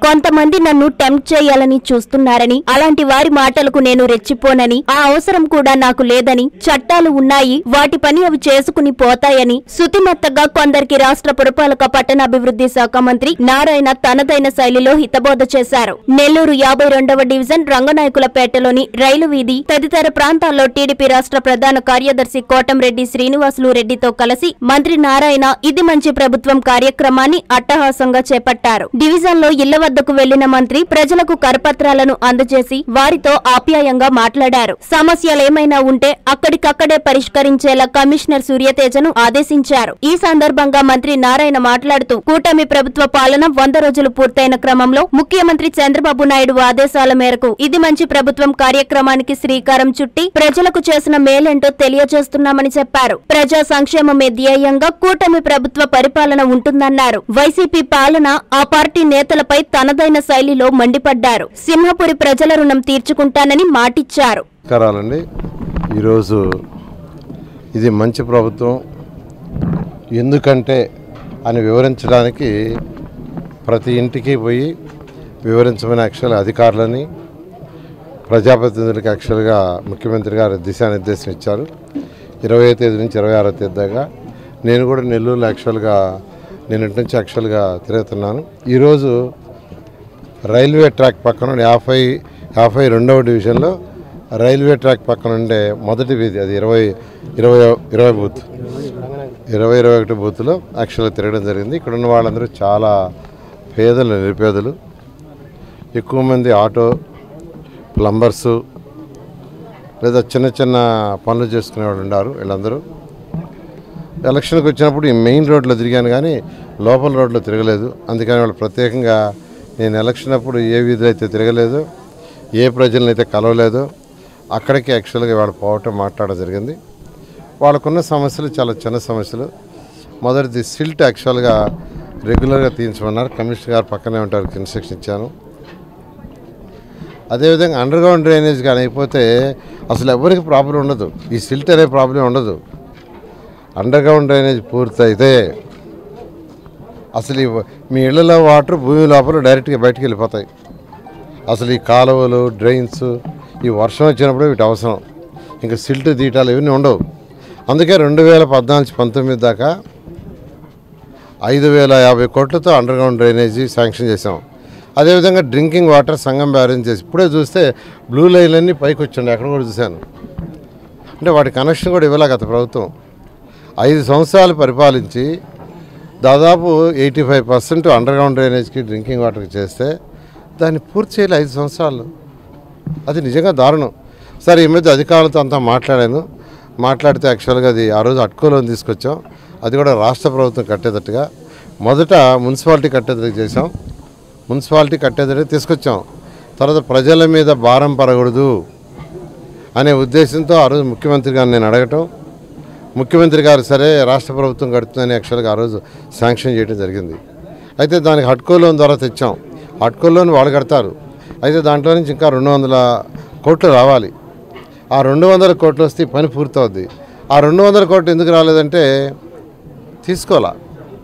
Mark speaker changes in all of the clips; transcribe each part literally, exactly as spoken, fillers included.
Speaker 1: కొంతమంది నన్ను టెంప్ట్ చేయాలని చూస్తున్నారని, అలాంటి వారి మాటలకు నేను రెచ్చిపోనని, ఆ అవసరం కూడా నాకు లేదని, చట్టాలు ఉన్నాయి, వాటి పని అవి చేసుకుని పోతాయని సుతిమెత్తగా కొందరికి రాష్ట్ర పురపాలక పట్టణాభివృద్ధి శాఖ మంత్రి నారాయణ తనదైన శైలిలో హితబోధ చేశారు. నెల్లూరు యాభై రెండవ డివిజన్ రంగనాయకులపేటలోని రైలు వీధి తదితర ప్రాంతాల్లో టీడీపీ రాష్ట్ర ప్రధాన కార్యదర్శి కోటంరెడ్డి శ్రీనివాసులు రెడ్డితో కలిసి మంత్రి నారాయణ ఇది మంచి ప్రభుత్వం కార్యక్రమాన్ని అట్టహాసంగా చేపట్టారు. డివిజన్ లో ఇళ్ల వద్దకు వెళ్లిన మంత్రి ప్రజలకు కరపత్రాలను అందజేసి వారితో ఆప్యాయంగా మాట్లాడారు. సమస్యలేమైనా ఉంటే అక్కడికక్కడే పరిష్కరించేలా కమిషనర్ సూర్యతేజను ఆదేశించారు. ఈ సందర్భంగా మంత్రి నారాయణ మాట్లాడుతూ కూటమి ప్రభుత్వ పాలన వంద రోజులు పూర్తయిన క్రమంలో ముఖ్యమంత్రి చంద్రబాబు నాయుడు ఆదేశాల మేరకు ఇది మంచి ప్రభుత్వం కార్యక్రమానికి శ్రీకారం చుట్టి ప్రజలకు చేసిన మేలేంటో తెలియజేస్తున్నామని చెప్పారు. ప్రజా సంక్షేమమే ధ్యేయంగా కూటమి ప్రభుత్వ పరిపాలన ఉంటుందన్నారు. వైసీపీ పాలన ఆ పార్టీ నేతలపై తనదైన శైలిలో మండిపడ్డారు. సింహపురి ప్రజల రుణం తీర్చుకుంటానని మాటిచ్చారు.
Speaker 2: ఈరోజు ఇది మంచి ప్రభుత్వం ఎందుకంటే అని వివరించడానికి ప్రతి ఇంటికి పోయి వివరించమని యాక్చువల్ అధికారులని ప్రజాప్రతినిధులకు యాక్చువల్గా ముఖ్యమంత్రి గారు దిశానిర్దేశం ఇచ్చారు. ఇరవై తేదీ నుంచి ఇరవై ఆరో తేదీగా నేను కూడా నెల్లూరులో యాక్చువల్గా నేను ఇంటి నుంచి యాక్చువల్గా తిరుగుతున్నాను. ఈరోజు రైల్వే ట్రాక్ పక్కన యాభై యాభై రెండవ డివిజన్లో రైల్వే ట్రాక్ పక్కన ఉండే మొదటి వీధి అది ఇరవై ఇరవై ఇరవై బూత్ ఇరవై ఇరవై ఒకటి బూత్లో యాక్చువల్గా తిరగడం జరిగింది. ఇక్కడ ఉన్న వాళ్ళందరూ చాలా పేదలు, నిరుపేదలు, ఎక్కువ మంది ఆటో ప్లంబర్సు లేదా చిన్న చిన్న పనులు చేసుకునే వాళ్ళు ఉన్నారు. వీళ్ళందరూ ఎలక్షన్కి వచ్చినప్పుడు ఈ మెయిన్ రోడ్లో తిరిగాను కానీ లోపల రోడ్లో తిరగలేదు. అందుకని వాళ్ళు ప్రత్యేకంగా నేను ఎలక్షన్ అప్పుడు ఏ వీధిలో అయితే తిరగలేదు, ఏ ప్రజలనైతే కలవలేదు, అక్కడికి యాక్చువల్గా వాళ్ళు పోవటం మాట్లాడడం జరిగింది. వాళ్ళకున్న సమస్యలు చాలా చిన్న సమస్యలు. మొదటిది సిల్ట్ యాక్చువల్గా రెగ్యులర్గా తీయించమన్నారు. కమిషనర్ గారు పక్కనే ఉంటారు, ఇన్స్ట్రక్షన్ ఇచ్చాను. అదేవిధంగా అండర్ గ్రౌండ్ డ్రైనేజ్ కానీ అయిపోతే అసలు ఎవరికి ప్రాబ్లం ఉండదు, ఈ సిల్ట్ అనే ప్రాబ్లం ఉండదు. అండర్ గ్రౌండ్ డ్రైనేజ్ పూర్తయితే అసలు మీ ఇళ్లలో వాటర్ భూమి లోపల డైరెక్ట్గా బయటకు వెళ్ళిపోతాయి. అసలు ఈ కాలువలు, డ్రైన్స్ ఈ వర్షం వచ్చినప్పుడు వీటి అవసరం, ఇంకా సిల్ట్ తీయటాలు ఇవన్నీ ఉండవు. అందుకే రెండు వేల పద్నాలుగు పంతొమ్మిది దాకా ఐదు వేల యాభై కోట్లతో అండర్ గ్రౌండ్ డ్రైనేజీ శాంక్షన్ చేసాం. అదేవిధంగా డ్రింకింగ్ వాటర్ సంఘం బ్యారేజ్ చేసి ఇప్పుడే చూస్తే బ్లూ లైన్లన్నీ పైకి వచ్చండి, అక్కడ కూడా చూశాను. అంటే వాటి కనెక్షన్ కూడా ఇవ్వలే గత ప్రభుత్వం. ఐదు సంవత్సరాలు పరిపాలించి దాదాపు eighty five percent underground డ్రైనేజ్కి డ్రింకింగ్ వాటర్కి చేస్తే దాన్ని పూర్తి చేయాలి ఐదు సంవత్సరాలు. అది నిజంగా దారుణం. సరే, ఈ మధ్య అధికారులతో అంతా మాట్లాడాను. మాట్లాడితే యాక్చువల్గా అది ఆ రోజు అట్కోలోని తీసుకొచ్చాం. అది కూడా రాష్ట్ర ప్రభుత్వం కట్టేటట్టుగా మొదట మున్సిపాలిటీ కట్టేటట్టు చేసాం. మున్సిపాలిటీ కట్టేటట్టు తీసుకొచ్చాం. తర్వాత ప్రజల మీద భారం పడకూడదు అనే ఉద్దేశంతో ఆ రోజు ముఖ్యమంత్రి గారిని నేను అడగటం, ముఖ్యమంత్రి గారు సరే రాష్ట్ర ప్రభుత్వం కడుతుందని యాక్చువల్గా ఆ రోజు శాంక్షన్ చేయడం జరిగింది. అయితే దానికి హట్కో లోన్ ద్వారా తెచ్చాం. హట్కో లోన్ వాళ్ళు కడతారు. అయితే దాంట్లో నుంచి ఇంకా రెండు వందల కోట్లు రావాలి. ఆ రెండు వందల కోట్లు వస్తే పని పూర్తవుద్ది. ఆ రెండు వందల కోట్లు ఎందుకు రాలేదంటే తీసుకోవాలా,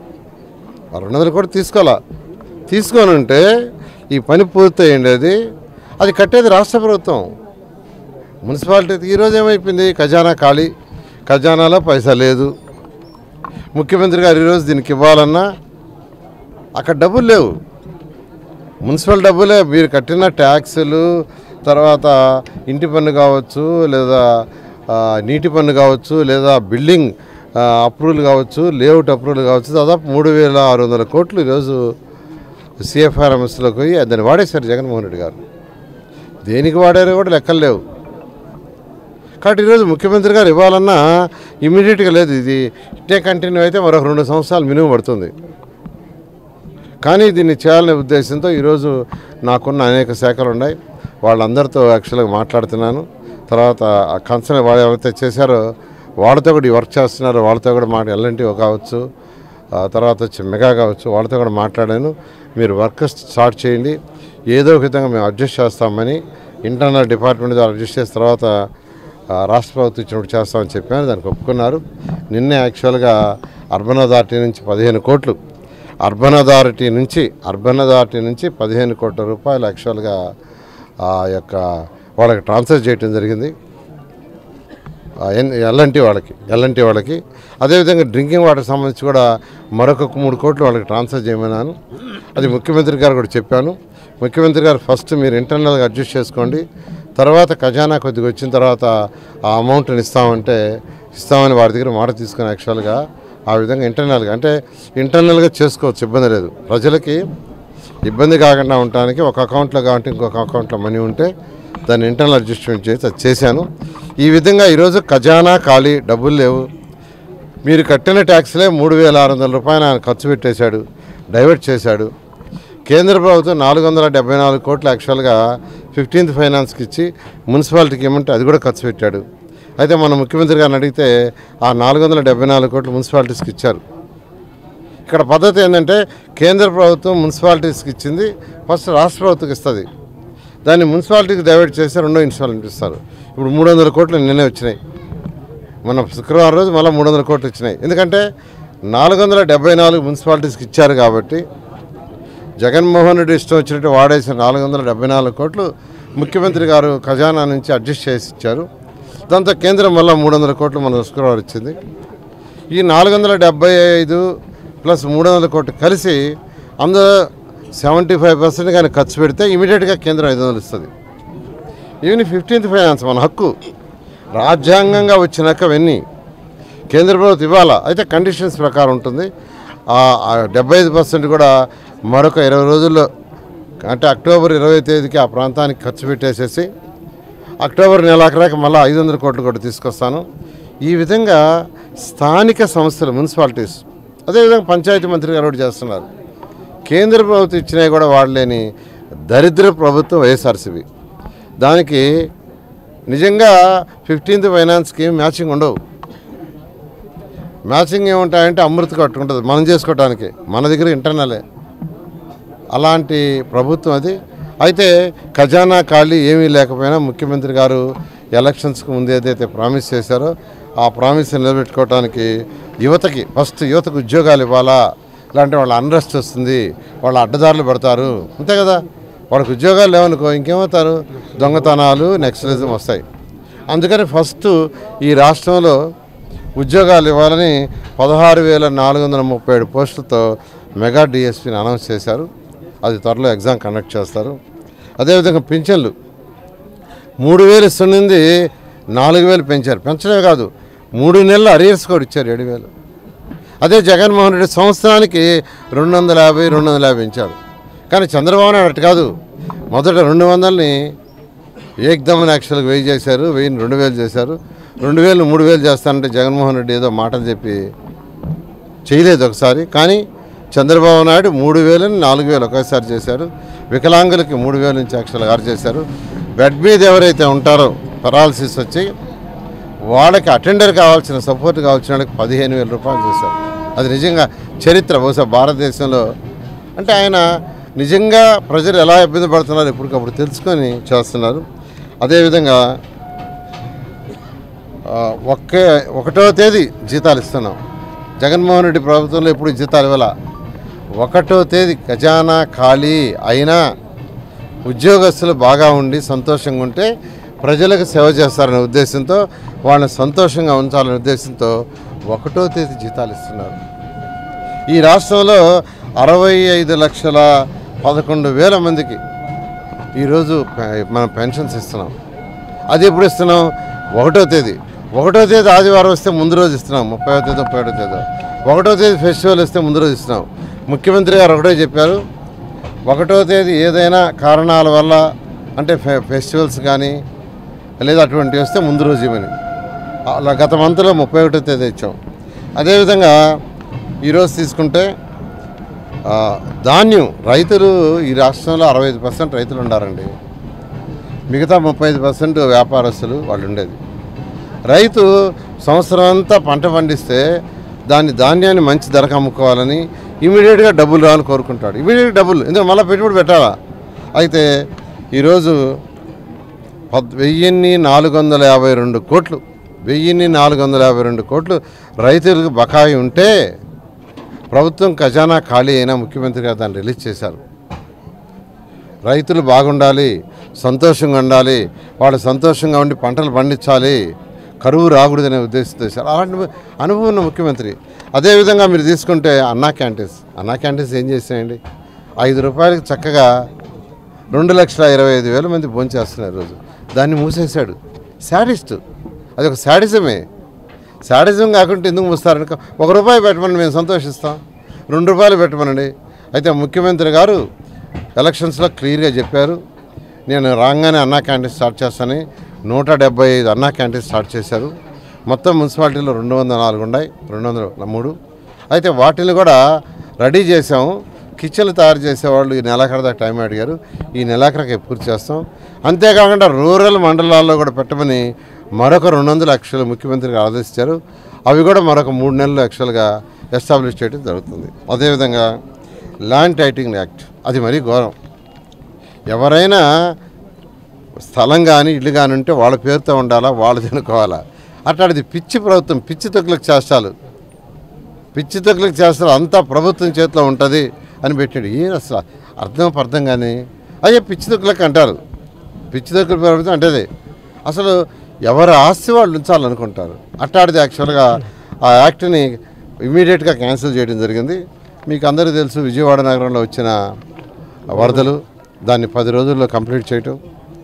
Speaker 2: ఆ రెండు వందల కోట్లు తీసుకోవాలా. తీసుకొని ఉంటే ఈ పని పూర్తయిండేది. అది కట్టేది రాష్ట్ర ప్రభుత్వం. మున్సిపాలిటీ ఈరోజు ఏమైపోయింది, ఖజానా ఖాళీ, ఖజానాలో పైసా లేదు. ముఖ్యమంత్రి గారు ఈరోజు దీనికి ఇవ్వాలన్నా అక్కడ డబ్బులు లేవు. మున్సిపల్ డబ్బులే మీరు కట్టిన ట్యాక్సులు, తర్వాత ఇంటి పన్ను కావచ్చు, లేదా నీటి పన్ను కావచ్చు, లేదా బిల్డింగ్ అప్రూవల్ కావచ్చు, లేఅవుట్ అప్రూవల్ కావచ్చు, దాదాపు మూడు వేల ఆరు వందల కోట్లు ఈరోజు సిఎఫ్ఆర్ఎంఎస్లోకి పోయి దాన్ని వాడేశారు జగన్మోహన్ రెడ్డి గారు. దేనికి వాడారో కూడా లెక్కలు లేవు. కాబట్టి ఈరోజు ముఖ్యమంత్రి గారు ఇవ్వాలన్నా ఇమీడియట్గా లేదు. ఇది ఇట్టే కంటిన్యూ అయితే మరొక రెండు సంవత్సరాలు మినిమం పడుతుంది. కానీ దీన్ని చేయాలనే ఉద్దేశంతో ఈరోజు నాకున్న అనేక శాఖలు ఉన్నాయి, వాళ్ళందరితో యాక్చువల్గా మాట్లాడుతున్నాను. తర్వాత కన్సర్న్ వాళ్ళు ఎవరైతే చేశారో వాళ్ళతో కూడా ఈ వర్క్ చేస్తున్నారో వాళ్ళతో కూడా మాట ఎల్ఎన్టీ కావచ్చు, తర్వాత వచ్చి మెగా కావచ్చు, వాళ్ళతో కూడా మాట్లాడాను. మీరు వర్క్ స్టార్ట్ చేయండి, ఏదో ఒక విధంగా మేము అడ్జస్ట్ చేస్తామని ఇంటర్నల్ డిపార్ట్మెంట్ ద్వారా అడ్జస్ట్ చేసిన తర్వాత రాష్ట్ర ప్రభుత్వం ఇచ్చినప్పుడు చేస్తామని చెప్పాను. దానికి ఒప్పుకున్నారు. నిన్నే యాక్చువల్గా అర్బన్ అథారిటీ నుంచి పదిహేను కోట్లు అర్బన్ అథారిటీ నుంచి అర్బన్ అథారిటీ నుంచి పదిహేను కోట్ల రూపాయలు యాక్చువల్గా ఆ యొక్క వాళ్ళకి ట్రాన్స్ఫర్ చేయడం జరిగింది, ఎల్ఎన్టీ వాళ్ళకి ఎల్ఎన్టీ వాళ్ళకి అదేవిధంగా డ్రింకింగ్ వాటర్ సంబంధించి కూడా మరొక మూడు కోట్లు వాళ్ళకి ట్రాన్స్ఫర్ చేయమన్నాను. అది ముఖ్యమంత్రి గారు కూడా చెప్పాను. ముఖ్యమంత్రి గారు ఫస్ట్ మీరు ఇంటర్నల్గా అడ్జస్ట్ చేసుకోండి, తర్వాత ఖజానా కొద్దిగా వచ్చిన తర్వాత ఆ అమౌంట్ని ఇస్తామంటే ఇస్తామని వారి దగ్గర మాట తీసుకుని యాక్చువల్గా ఆ విధంగా ఇంటర్నల్గా అంటే ఇంటర్నల్గా చేసుకోవచ్చు, ఇబ్బంది లేదు. ప్రజలకి ఇబ్బంది కాకుండా ఉండటానికి ఒక అకౌంట్లో కాబట్టి ఇంకొక అకౌంట్లో మనీ ఉంటే దాన్ని ఇంటర్నల్ అడ్జస్ట్మెంట్ చేసి అది చేశాను. ఈ విధంగా ఈరోజు ఖజానా ఖాళీ, డబ్బులు లేవు. మీరు కట్టిన ట్యాక్స్లే మూడు వేల ఆరు వందల రూపాయలు ఆయన ఖర్చు పెట్టేశాడు, డైవర్ట్ చేశాడు. కేంద్ర ప్రభుత్వం నాలుగు వందల డెబ్బై నాలుగు కోట్లు యాక్చువల్గా ఫిఫ్టీన్త్ ఫైనాన్స్కి ఇచ్చి మున్సిపాలిటీకి ఇవ్వమంటే అది కూడా ఖర్చు పెట్టాడు. అయితే మన ముఖ్యమంత్రి గారిని అడిగితే ఆ నాలుగు వందల డెబ్బై నాలుగు కోట్లు మున్సిపాలిటీస్కి ఇచ్చారు. ఇక్కడ పద్ధతి ఏంటంటే కేంద్ర ప్రభుత్వం మున్సిపాలిటీస్కి ఇచ్చింది, ఫస్ట్ రాష్ట్ర ప్రభుత్వకి ఇస్తుంది, దాన్ని మున్సిపాలిటీకి డైవర్ట్ చేసి రెండో ఇన్స్టాల్మెంట్ ఇస్తారు. ఇప్పుడు మూడు వందల కోట్లు నిన్నే వచ్చినాయి, మన శుక్రవారం రోజు మళ్ళీ మూడు వందల కోట్లు వచ్చినాయి. ఎందుకంటే నాలుగు వందల డెబ్బై నాలుగు మున్సిపాలిటీస్కి ఇచ్చారు కాబట్టి జగన్మోహన్ రెడ్డి ఇష్టం వచ్చినట్టు వాడేసిన నాలుగు వందల డెబ్బై నాలుగు కోట్లు ముఖ్యమంత్రి గారు ఖజానా నుంచి అడ్జస్ట్ చేసి ఇచ్చారు. దాంతో కేంద్రం మళ్ళీ మూడు వందల కోట్లు మన శుక్రవారం ఇచ్చింది. ఈ నాలుగు వందల డెబ్బై ఐదు ప్లస్ మూడు వందల కోట్లు కలిసి అందులో సెవెంటీ ఫైవ్ పర్సెంట్ కానీ ఖర్చు పెడితే ఇమీడియట్గా కేంద్రం ఐదు వందలు ఇస్తుంది. ఈవెన్ ఫిఫ్టీన్త్ ఫైనాన్స్ మన హక్కు, రాజ్యాంగంగా వచ్చినాక అవన్నీ కేంద్ర ప్రభుత్వం ఇవ్వాలా, అయితే కండిషన్స్ ప్రకారం ఉంటుంది. డెబ్బై ఐదు పర్సెంట్ కూడా మరొక ఇరవై రోజుల్లో అంటే అక్టోబర్ ఇరవై తేదీకి ఆ ప్రాంతానికి ఖర్చు పెట్టేసేసి అక్టోబర్ నెలాఖరాక మళ్ళీ ఐదు వందల కోట్లు కూడా తీసుకొస్తాను. ఈ విధంగా స్థానిక సంస్థలు, మున్సిపాలిటీస్, అదేవిధంగా పంచాయతీ మంత్రి గారు కూడా చేస్తున్నారు. కేంద్ర ప్రభుత్వం ఇచ్చినవి కూడా వాడలేని దరిద్ర ప్రభుత్వం వైఎస్ఆర్సీపీ. దానికి నిజంగా ఫిఫ్టీన్త్ ఫైనాన్స్కి మ్యాచింగ్ ఉండవు. మ్యాచింగ్ ఏముంటాయంటే అమృత కట్టుకుంటుంది మనం చేసుకోవటానికి, మన దగ్గర ఇంటర్నలే. అలాంటి ప్రభుత్వం అది. అయితే ఖజానా ఖాళీ ఏమీ లేకపోయినా ముఖ్యమంత్రి గారు ఎలక్షన్స్కి ముందు ఏదైతే ప్రామిస్ చేశారో ఆ ప్రామిస్ నిలబెట్టుకోవడానికి యువతకి ఫస్ట్ యువతకు ఉద్యోగాలు ఇవ్వాలా, ఇలాంటి వాళ్ళ అన్రెస్ట్ వస్తుంది, వాళ్ళ అడ్డదారులు పడతారు, అంతే కదా. వాళ్ళకి ఉద్యోగాలు లేవనుకో ఇంకేమవుతారు, దొంగతనాలు, నెక్సలిజం వస్తాయి. అందుకని ఫస్ట్ ఈ రాష్ట్రంలో ఉద్యోగాలు ఇవ్వాలని పదహారు వేల నాలుగు వందల ముప్పై ఏడు పోస్టులతో మెగా డిఎస్పీని అనౌన్స్ చేశారు. అది త్వరలో ఎగ్జామ్ కండక్ట్ చేస్తారు. అదేవిధంగా పింఛన్లు మూడు వేలు ఇస్తున్నది నాలుగు వేలు పెంచారు. పెంచడమే కాదు, మూడు నెలలు అరియర్స్ కూడా ఇచ్చారు, ఏడు వేలు. అదే జగన్మోహన్ రెడ్డి సంవత్సరానికి రెండు వందల యాభై రెండు వందల యాభై పెంచారు. కానీ చంద్రబాబు నాయుడు అట్టు కాదు, మొదట రెండు వందలని ఏకదమని యాక్చువల్గా వెయ్యి చేశారు, వెయ్యిని రెండు వేలు చేశారు, రెండు వేలు మూడు వేలు చేస్తానంటే జగన్మోహన్ రెడ్డి ఏదో మాటలు చెప్పి చేయలేదు ఒకసారి. కానీ చంద్రబాబు నాయుడు మూడు వేలని నాలుగు వేలు ఒకేసారి చేశారు. వికలాంగులకి మూడు వేల నుంచి యాక్చువల్గా ఆరు చేశారు. బెడ్ మీద ఎవరైతే ఉంటారో పెరాలసిస్ వచ్చి వాళ్ళకి అటెండర్ కావాల్సిన సపోర్ట్ కావాల్సిన వాళ్ళకి పదిహేను వేల రూపాయలు చేశారు. అది నిజంగా చరిత్ర బహుశా భారతదేశంలో. అంటే ఆయన నిజంగా ప్రజలు ఎలా ఇబ్బంది పడుతున్నారు ఎప్పటికప్పుడు తెలుసుకొని చేస్తున్నారు. అదేవిధంగా ఒకే ఒకటో తేదీ జీతాలు ఇస్తున్నాం. జగన్మోహన్ రెడ్డి ప్రభుత్వంలో ఎప్పుడు జీతాలు ఇవ్వాల. ఒకటో తేదీ ఖజానా ఖాళీ అయినా ఉద్యోగస్తులు బాగా ఉండి సంతోషంగా ఉంటే ప్రజలకు సేవ చేస్తారనే ఉద్దేశంతో, వాళ్ళని సంతోషంగా ఉంచాలనే ఉద్దేశంతో ఒకటో తేదీ జీతాలు ఇస్తున్నారు. ఈ రాష్ట్రంలో అరవై ఐదు లక్షల పదకొండు వేల మందికి ఈరోజు మనం పెన్షన్స్ ఇస్తున్నాం. అది ఎప్పుడు ఇస్తున్నాం? ఒకటో తేదీ. ఒకటో తేదీ ఆదివారం వస్తే ముందు రోజు ఇస్తున్నాం, ముప్పై తేదీ ముప్పై ఒకటో తేదీ. ఒకటో తేదీ ఫెస్టివల్ వస్తే ముందు రోజు ఇస్తున్నాం. ముఖ్యమంత్రి గారు ఒకటే చెప్పారు, ఒకటో తేదీ ఏదైనా కారణాల వల్ల అంటే ఫె ఫెస్టివల్స్ కానీ లేదా అటువంటివి వస్తే ముందు రోజు ఇవ్వని. అలా గత మంత్లో ముప్పై ఒకటో తేదీ ఇచ్చాం. అదేవిధంగా ఈరోజు తీసుకుంటే ధాన్యం రైతులు ఈ రాష్ట్రంలో అరవై ఐదు పర్సెంట్ రైతులు ఉండారండి. మిగతా ముప్పై ఐదు పర్సెంట్ వ్యాపారస్తులు వాళ్ళు ఉండేది. రైతు సంవత్సరం అంతా పంట పండిస్తే దాన్ని ధాన్యాన్ని మంచి ధరకు అమ్ముకోవాలని ఇమీడియట్గా డబ్బులు రావాలని కోరుకుంటాడు. ఇమీడియట్గా డబ్బులు ఎందుకంటే మళ్ళీ పెట్టుబడి పెట్టాలా. అయితే ఈరోజు పద్ వెయ్యిన్ని నాలుగు వందల యాభై రెండు కోట్లు వెయ్యిన్ని నాలుగు వందల యాభై రెండు కోట్లు రైతులకు బకాయి ఉంటే ప్రభుత్వం ఖజానా ఖాళీ అయినా ముఖ్యమంత్రి గారు దాన్ని రిలీజ్ చేశారు. రైతులు బాగుండాలి, సంతోషంగా ఉండాలి, వాళ్ళు సంతోషంగా ఉండి పంటలు పండించాలి, కరువు రాకూడదనే ఉద్దేశంతో చేశారు. అలాంటి అనుభవం ఉన్న ముఖ్యమంత్రి. అదేవిధంగా మీరు తీసుకుంటే అన్నా క్యాంటీన్స్ అన్నా క్యాంటీన్స్ ఏం చేసాయండి? ఐదు రూపాయలకి చక్కగా రెండు లక్షల ఇరవై ఐదు వేల మంది భోంచేస్తున్నారు రోజు. దాన్ని మూసేశాడు. శాడిస్ట్. అది ఒక శాడిజమే. శాడిజం కాకుండా ఎందుకు మూస్తారనుకో, ఒక రూపాయి పెట్టమని మేము సంతోషిస్తాం, రెండు రూపాయలు పెట్టమనండి. అయితే ముఖ్యమంత్రి గారు ఎలక్షన్స్లో క్లియర్గా చెప్పారు, నేను రాగానే అన్నా క్యాంటీన్ స్టార్ట్ చేస్తానని. నూట డెబ్బై ఐదు అన్నా క్యాంటీన్ స్టార్ట్ చేశారు. మొత్తం మున్సిపాలిటీలో రెండు వందల నాలుగు ఉన్నాయి, రెండు వందల మూడు. అయితే వాటిని కూడా రెడీ చేసాము. కిచెన్లు తయారు చేసేవాళ్ళు ఈ నెలాఖరు దాకా టైం అడిగారు. ఈ నెలాఖరుకి పూర్తి చేస్తాం. అంతేకాకుండా రూరల్ మండలాల్లో కూడా పెట్టమని మరొక రెండు వందల లక్షలు ముఖ్యమంత్రికి ఆదేశించారు. అవి కూడా మరొక మూడు నెలలు యాక్చువల్గా ఎస్టాబ్లిష్ చేయడం జరుగుతుంది. అదేవిధంగా ల్యాండ్ టైటింగ్ యాక్ట్, అది మరీ ఘోరం. ఎవరైనా స్థలం కానీ ఇల్లు కానీ ఉంటే వాళ్ళ పేరుతో ఉండాలా, వాళ్ళు తినుకోవాలా. అట్లాంటిది పిచ్చి ప్రభుత్వం, పిచ్చి తొక్కులకు చేస్తాలు పిచ్చి తొక్కులకు చేస్తారు అంతా ప్రభుత్వం చేతిలో ఉంటుంది అని పెట్టాడు. ఏం అసలు అర్థం అర్థం కానీ అయ్యే పిచ్చి తొక్కులకు అంటారు. పిచ్చి తొక్కుల ప్రభుత్వం అంటే అసలు ఎవరి ఆస్తి వాళ్ళు ఉంచాలనుకుంటారు. అట్లాంటిది యాక్చువల్గా ఆ యాక్ట్ని ఇమీడియట్గా క్యాన్సిల్ చేయడం జరిగింది. మీకు అందరికీ తెలుసు, విజయవాడ నగరంలో వచ్చిన వరదలు, దాన్ని పది రోజుల్లో కంప్లీట్ చేయటం.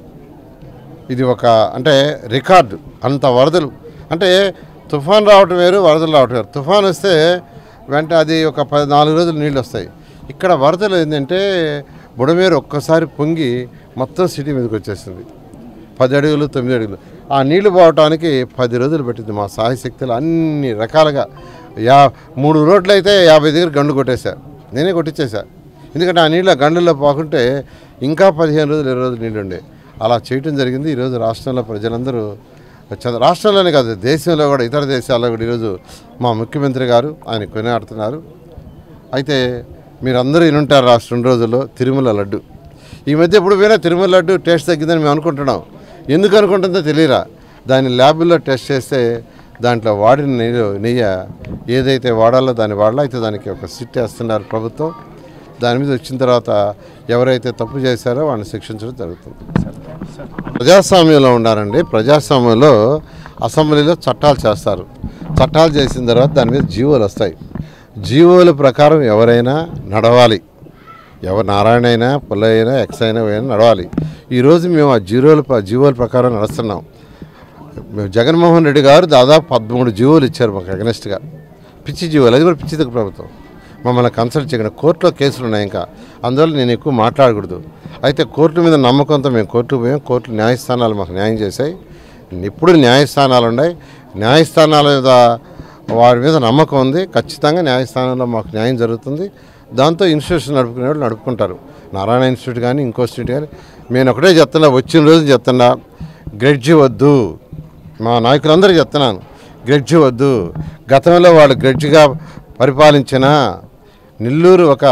Speaker 2: ఇది ఒక అంటే రికార్డు. అంత వరదలు అంటే తుఫాన్ రావటం వేరు, వరదలు రావటం వేరు. తుఫాన్ వస్తే వెంట అది ఒక పది నాలుగు రోజులు నీళ్ళు వస్తాయి. ఇక్కడ వరదలు ఏంటంటే బుడమేరు ఒక్కసారి పొంగి మొత్తం సిటీ మీదకి వచ్చేసింది. పది అడుగులు తొమ్మిది అడుగులు ఆ నీళ్లు పోవటానికి పది రోజులు పెట్టింది. మా సాయశక్తులు అన్ని రకాలుగా యా మూడు రోడ్లు అయితే యాభై దగ్గర గండు కొట్టేశా, నేనే కొట్టించేశా. ఎందుకంటే ఆ నీళ్ళు గండుల్లో పోకుంటే ఇంకా పదిహేను రోజులు ఇరవై రోజులు నీళ్ళు ఉండే. అలా చేయటం జరిగింది. ఈరోజు రాష్ట్రంలో ప్రజలందరూ, రాష్ట్రంలోనే కాదు దేశంలో కూడా, ఇతర దేశాల్లో కూడా ఈరోజు మా ముఖ్యమంత్రి గారు ఆయన కొనియాడుతున్నారు. అయితే మీరందరూ వినుంటారు రాష్ట్ర రెండు రోజుల్లో తిరుమల లడ్డు. ఈ మధ్య ఎప్పుడు పోయినా తిరుమల లడ్డు టేస్ట్ తగ్గిందని మేము అనుకుంటున్నాం. ఎందుకు అనుకుంటుందో తెలియరా. దాన్ని ల్యాబుల్లో టెస్ట్ చేస్తే దాంట్లో వాడిన నెయ్యి నెయ్యి ఏదైతే వాడాలో దాన్ని వాడాలో. అయితే దానికి ఒక సిట్ వేస్తున్నారు ప్రభుత్వం. దాని మీద వచ్చిన తర్వాత ఎవరైతే తప్పు చేశారో వాళ్ళని శిక్షించడం జరుగుతుంది. ప్రజాస్వామ్యంలో ఉండాలండి. ప్రజాస్వామ్యంలో అసెంబ్లీలో చట్టాలు చేస్తారు. చట్టాలు చేసిన తర్వాత దాని మీద జీవోలు వస్తాయి. జీవోల ప్రకారం ఎవరైనా నడవాలి. ఎవరు నారాయణ అయినా, పుల్లయ్య అయినా, ఎక్స్ అయినా అయినా నడవాలి. ఈరోజు మేము ఆ జీవోల జీవోల ప్రకారం నడుస్తున్నాం. జగన్మోహన్ రెడ్డి గారు దాదాపు పదమూడు జీవోలు ఇచ్చారు మాకు అగనెస్ట్గా. పిచ్చి జీవోలు, అది కూడా పిచ్చి తక్కువ ప్రభుత్వం. మమ్మల్ని కన్సల్ట్ చేయకుండా కోర్టులో కేసులు ఉన్నాయి ఇంకా, అందువల్ల నేను ఎక్కువ మాట్లాడకూడదు. అయితే కోర్టు మీద నమ్మకంతో మేము కోర్టుకు పోయాం. కోర్టు న్యాయస్థానాలు మాకు న్యాయం చేశాయి. ఇప్పుడు న్యాయస్థానాలు ఉన్నాయి. న్యాయస్థానాల మీద వారి మీద నమ్మకం ఉంది. ఖచ్చితంగా న్యాయస్థానంలో మాకు న్యాయం జరుగుతుంది. దాంతో ఇన్స్టిట్యూషన్ నడుపుకునే వాళ్ళు నడుపుకుంటారు. నారాయణ ఇన్స్టిట్యూట్ కానీ ఇంకో ఇన్స్టిట్యూట్ కానీ. నేను ఒకటే చెప్తున్నా, వచ్చిన రోజు చెప్తున్నా, గ్రెడ్జి వద్దు. మా నాయకులందరూ చెప్తున్నాను, గ్రెడ్జి వద్దు. గతంలో వాళ్ళు గ్రెడ్జిగా పరిపాలించిన నెల్లూరు ఒక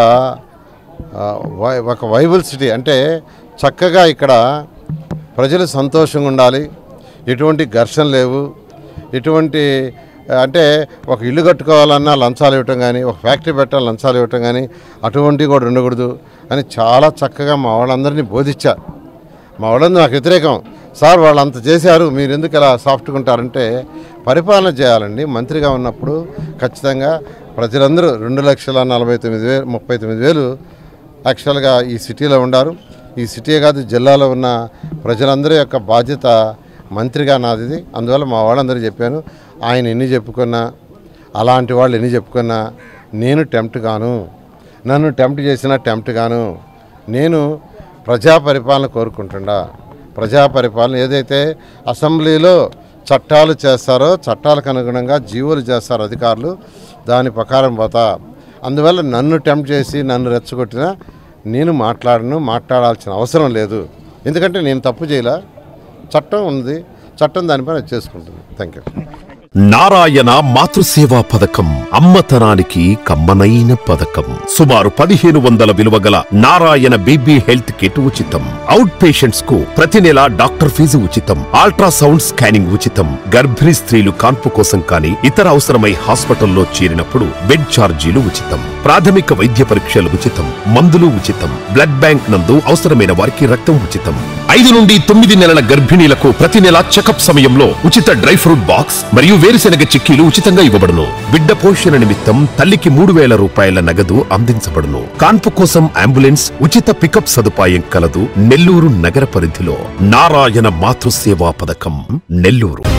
Speaker 2: ఒక వైబుల్ సిటీ. అంటే చక్కగా ఇక్కడ ప్రజలు సంతోషంగా ఉండాలి, ఎటువంటి ఘర్షణ లేవు, ఎటువంటి అంటే ఒక ఇల్లు కట్టుకోవాలన్నా లంచాలు ఇవ్వటం కానీ, ఒక ఫ్యాక్టరీ పెట్టాలి లంచాలు ఇవ్వటం కానీ అటువంటివి కూడా ఉండకూడదు అని చాలా చక్కగా మా వాళ్ళందరినీ బోధించా. మా వాళ్ళందరూ నాకు వ్యతిరేకం, సార్ వాళ్ళు అంత చేశారు మీరు ఎందుకు ఇలా సాఫ్ట్గా ఉంటారంటే, పరిపాలన చేయాలండి. మంత్రిగా ఉన్నప్పుడు ఖచ్చితంగా ప్రజలందరూ రెండు లక్షల నలభై తొమ్మిది వేలు ముప్పై తొమ్మిది వేలు యాక్చువల్గా ఈ సిటీలో ఉన్నారు. ఈ సిటీ కాదు జిల్లాలో ఉన్న ప్రజలందరి యొక్క బాధ్యత మంత్రిగా నాది. అందువల్ల మా వాళ్ళందరూ చెప్పాను, ఆయన ఎన్ని చెప్పుకున్నా, అలాంటి వాళ్ళు ఎన్ని చెప్పుకున్నా నేను టెంప్ట్ గాను, నన్ను టెంప్ట్ చేసినా టెంప్ట్ గాను. నేను ప్రజా పరిపాలన కోరుకుంటుండా. ప్రజా పరిపాలన ఏదైతే అసెంబ్లీలో చట్టాలు చేస్తారో, చట్టాలకు అనుగుణంగా జీవోలు చేస్తారో అధికారులు, దాని ప్రకారం పోతా. అందువల్ల నన్ను టెంప్ట్ చేసి నన్ను రెచ్చగొట్టినా నేను మాట్లాడను, మాట్లాడాల్సిన అవసరం లేదు. ఎందుకంటే నేను తప్పు చేయలే, చట్టం ఉంది, చట్టం దానిపైన చేసుకుంటుంది. Thank you.
Speaker 3: నారాయణ మాతృసేవా పథకం అమ్మతనానికి కమ్మనైన పథకం. సుమారు పదిహేను వందల విలువ గల నారాయణ బేబీ హెల్త్ కిట్ ఉచితం. అవుట్ పేషెంట్స్ కు ప్రతి నెల డాక్టర్ ఫీజు ఉచితం. అల్ట్రాసౌండ్ స్కానింగ్ ఉచితం. గర్భిణీ స్త్రీలు కాన్పు కోసం కానీ ఇతర అవసరమై హాస్పిటల్లో చేరినప్పుడు బెడ్ ఛార్జీలు ఉచితం. ప్రాథమిక వైద్య పరీక్షలు ఉచితం. మందులు ఉచితం. బ్లడ్ బ్యాంక్ నందు అవసరమైన వారికి రక్తం ఉచితం. ఐదు నుండి తొమ్మిది నెలల గర్భిణీలకు ప్రతి నెల చెకప్ సమయంలో ఉచిత డ్రై ఫ్రూట్ బాక్స్ మరియు వేరుశెనగ చిక్కీలు ఉచితంగా ఇవ్వబడును. బిడ్డ పోషణ నిమిత్తం తల్లికి మూడు వేల రూపాయల నగదు అందించబడును. కాన్పు కోసం అంబులెన్స్ ఉచిత పికప్ సదుపాయం కలదు. నెల్లూరు నగర పరిధిలో నారాయణ మాతృసేవా పథకం నెల్లూరు.